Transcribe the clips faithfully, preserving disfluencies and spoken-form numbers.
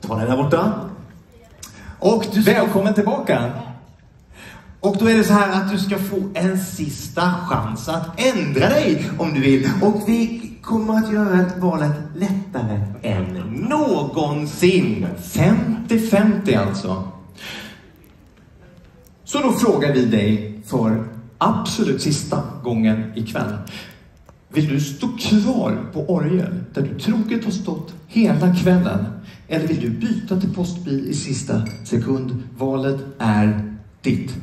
Ta den där borta. Och du ska... Välkommen tillbaka. Och då är det så här att du ska få en sista chans att ändra dig om du vill. Och vi kommer att göra valet lättare än någonsin. femtio femtio alltså. Så då frågar vi dig för absolut sista gången ikväll. Vill du stå kvar på orgel där du troget har stått hela kvällen? Eller vill du byta till postbil i sista sekund? Valet är ditt.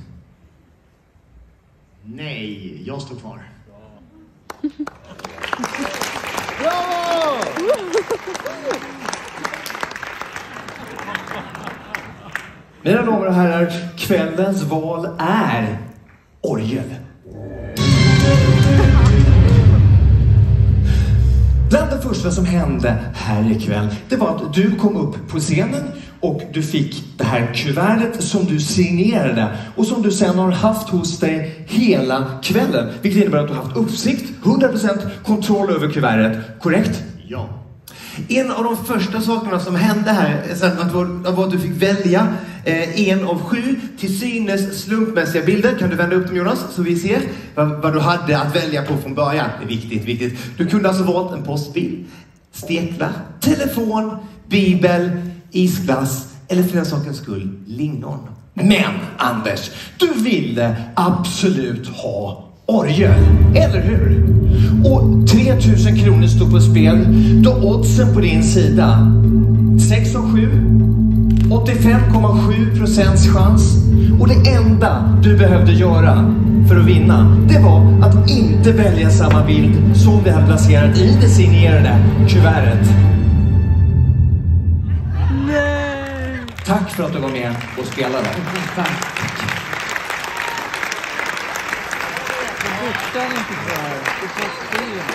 Nej, jag står kvar. Bravo! Mina damer och herrar, kvällens val är orgel. Bland det första som hände här ikväll, det var att du kom upp på scenen och du fick det här kuvertet som du signerade och som du sen har haft hos dig hela kvällen. Vilket innebär att du har haft uppsikt, hundra procent kontroll över kuvertet, korrekt? Ja. En av de första sakerna som hände här var att du fick välja eh, en av sju till synes slumpmässiga bilder. Kan du vända upp dem, Jonas, så vi ser vad, vad du hade att välja på från början. Det är viktigt, viktigt. Du kunde alltså valt en postbil, steklar, telefon, bibel, isglass eller för den sakens skull lingon. Men Anders, du ville absolut ha orgel, eller hur? Och tre tusen kronor stod på spel. Då oddsen på din sida sex av sju, åttiofem komma sju procents chans. Och det enda du behövde göra för att vinna, det var att inte välja samma bild som vi hade placerat i det signerade kuvertet. Nej! Tack för att du var med och spelade. Tack. Det är inte kvar. Det är så stort.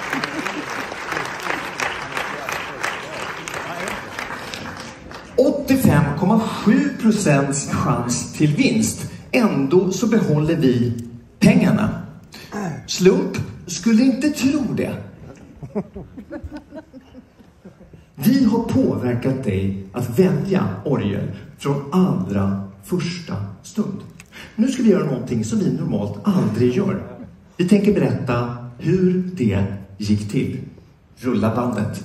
åttiofem komma sju procents chans till vinst. Ändå så behåller vi pengarna. Slump skulle inte tro det. Vi har påverkat dig att välja orgel från allra första stund. Nu ska vi göra någonting som vi normalt aldrig gör. Vi tänker berätta hur det gick till. Rulla bandet.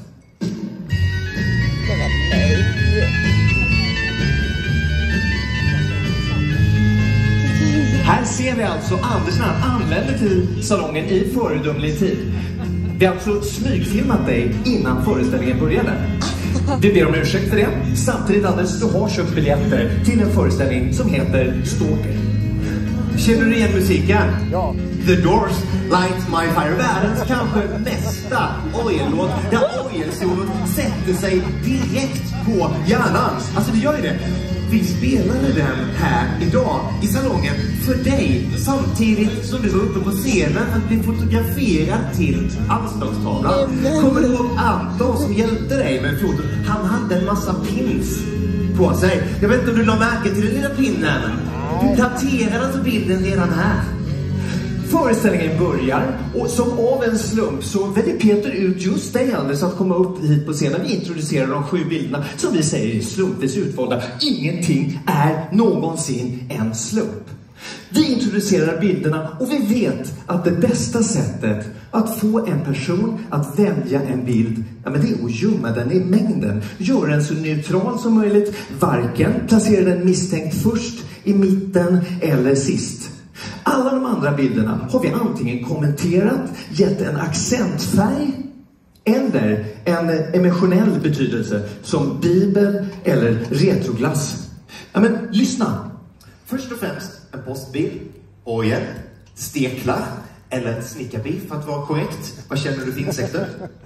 Här ser vi alltså Anders när han anländer till salongen i föredömlig tid. Vi har alltså smygfilmat dig innan föreställningen började. Vi ber om ursäkt för det. Samtidigt, Anders, du har köpt biljetter till en föreställning som heter Stalker. Känner du igen musiken? Ja. The Doors, Light My Fire. Världens kanske nästa orgellåt där orgelsolot sätter sig direkt på hjärnan. Alltså det gör ju det. Vi spelade den här idag i salongen för dig samtidigt som du var uppe på scenen att bli fotograferad till anslagstavlan. Kommer du ihåg Anton som hjälpte dig med fotot? Han hade en massa pins på sig. Jag vet inte om du la märke till den lilla pinnen. Du daterade alltså bilden redan här. Föreställningen börjar och som av en slump så väljer Peter ut just dig, Anders, att komma upp hit på scenen. Vi introducerar de sju bilderna som vi säger är slumpvis utvalda. Ingenting är någonsin en slump. Vi introducerar bilderna och vi vet att det bästa sättet att få en person att välja en bild, ja, men det är att gömma den i mängden. Gör den så neutral som möjligt. Varken placera den misstänkt först, i mitten eller sist. Alla de andra bilderna har vi antingen kommenterat, gett en accentfärg eller en emotionell betydelse som bibel eller retroglass. Ja, men lyssna. Först och främst en postbil, orgel, steklar eller snickarbiff för att vara korrekt. Vad känner du för insekter?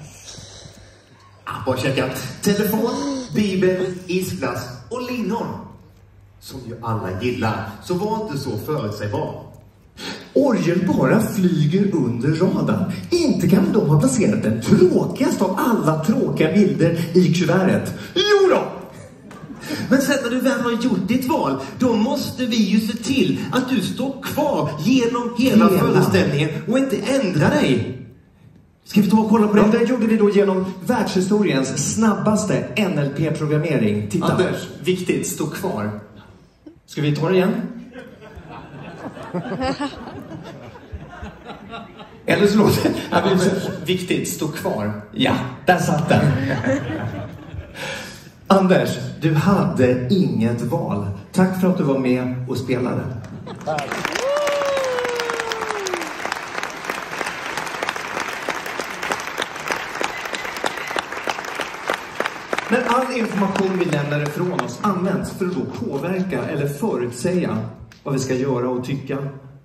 Ah, bara checka. Telefon, bibel, isglass och lingon. Som ju alla gillar. Så var inte så förutsägbar. Orgel bara flyger under radarn. Inte kan de ha placerat den tråkigaste av alla tråkiga bilder i kuvertet. Jo då! Men sen när du väl har gjort ditt val, då måste vi ju se till att du står kvar genom hela, hela. föreställningen och inte ändra dig. Ska vi ta och kolla på det? Ja, det gjorde vi då genom världshistoriens snabbaste N L P-programmering. Titta. Anders, viktigt, stå kvar. Ska vi ta det igen? Eller så låter det... Anders, viktigt, stå kvar. Ja, där satt den. Anders, du hade inget val. Tack för att du var med och spelade. Tack. När all information vi lämnar ifrån oss används för att då påverka eller förutsäga vad vi ska göra och tycka.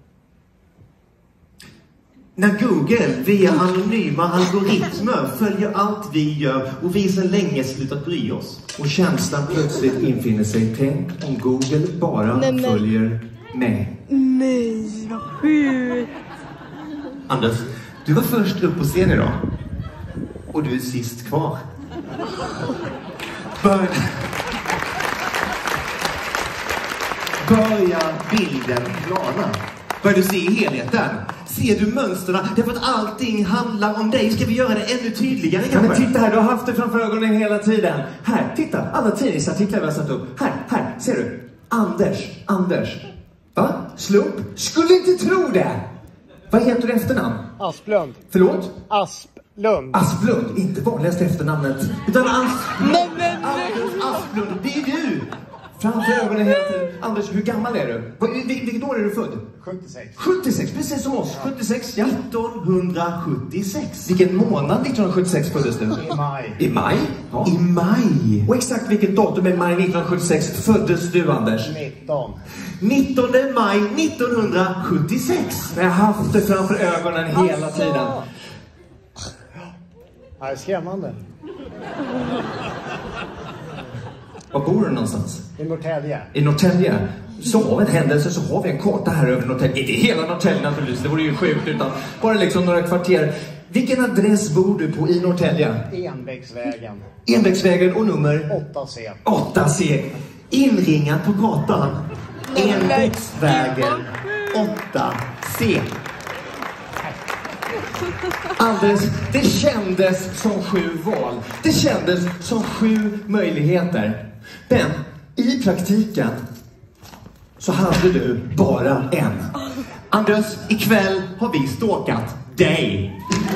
När Google via anonyma algoritmer följer allt vi gör och vi sedan länge slutat bry oss. Och känslan plötsligt infinner sig. Tänk om Google bara nej, nej. följer mig. Nej, vad sjukt. Anders, du var först upp på scen idag. Och du är sist kvar. Bör... Börja bilden klarna. Börjar du se helheten? Ser du mönsterna? Därför att allting handlar om dig. Ska vi göra det ännu tydligare? Ja, men titta här, du har haft det framför ögonen hela tiden. Här, titta, alla tidningsartiklar vi har satt upp. Här, här, ser du? Anders, Anders. Va? Slump? Skulle inte tro det! Vad heter du efternamn? Asplund. Förlåt? Asplund. Asplund, inte vanligaste efternamnet. Utan As... Nej, nej, nej. Anders Asplund, det är du! Framför ögonen hela tiden. Anders, hur gammal är du? Vad- vil- Vilket år är du född? sjuttiosex. sjuttiosex, precis som oss. sjuttiosex, ja. nittonhundrasjuttiosex. Vilken månad nittonhundrasjuttiosex föddes du? I maj. I maj? Ja. I maj. Och exakt vilket datum i maj nittonhundrasjuttiosex föddes du, Anders? nitton. nittonde maj nittonhundrasjuttiosex. Jag har haft det framför ögonen hela Alltså. tiden. Det är skrämmande. Var bor du någonstans? I Norrtälje. I Norrtälje. Så av en händelse så har vi en karta här över Norrtälje. Inte hela Norrtälje naturligtvis, det vore ju sjukt, utan bara liksom några kvarter. Vilken adress bor du på i Norrtälje? Envägsvägen. Envägsvägen och nummer? åtta C. åtta C. Inringat på gatan. Envägsvägen åtta C. Alldeles, det kändes som sju val. Det kändes som sju möjligheter. Men i praktiken så hade du bara en. Anders, ikväll har vi stalkat dig.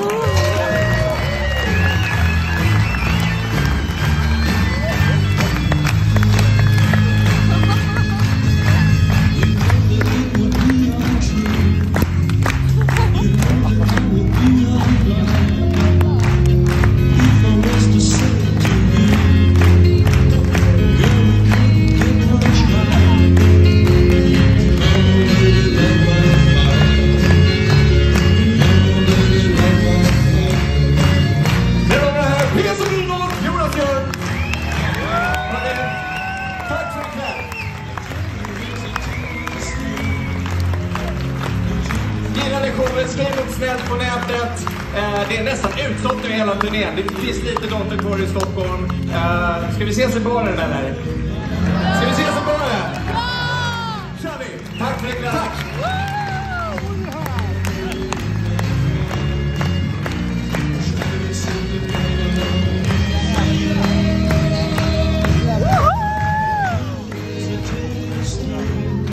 Skriv upp snällt på nätet. Eh, det är nästan utsålt nu hela turnén. Det finns lite dator kvar i Stockholm. Eh, ska vi ses i baren eller?